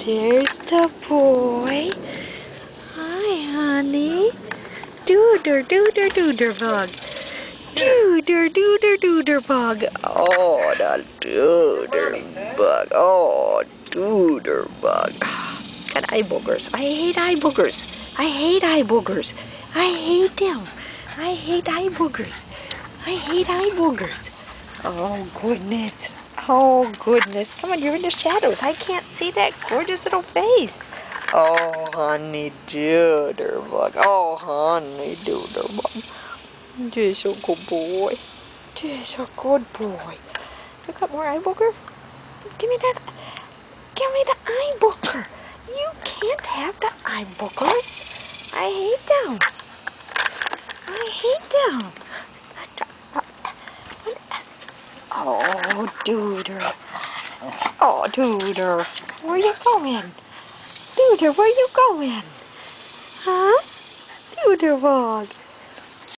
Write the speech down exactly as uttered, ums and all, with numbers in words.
There's the boy. Hi, honey. Duder, duder, Duderbug. Duder, duder, Duderbug. Oh, the Duderbug. Oh, Duderbug. Got eye boogers. I hate eye boogers. I hate eye boogers. I hate them. I hate eye boogers. I hate eye boogers. Oh, goodness. Oh, goodness. Come on, you're in the shadows. I can't see that gorgeous little face. Oh, honey Duderbug. Oh, honey Duderbug. Just a good boy. Just a good boy. You got more eye booger? Give me that. Give me the eye booger. You can't have the eye boogers. I hate them. I hate them. Oh, Duder. Oh, Duder. Where you going? Duder, where you going? Huh? Duderbug.